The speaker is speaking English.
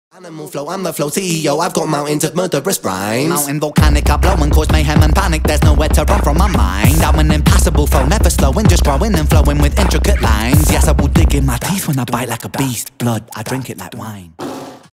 Animal flow, I'm the flow CEO, I've got mountains of murderous rhymes. Mountain volcanic, I blow and cause mayhem and panic. There's nowhere to run from my mind. I'm an impassible flow, never slowing, just growing and flowing with intricate lines. Yes, I will dig in my teeth when I bite like a beast. Blood, I drink it like wine.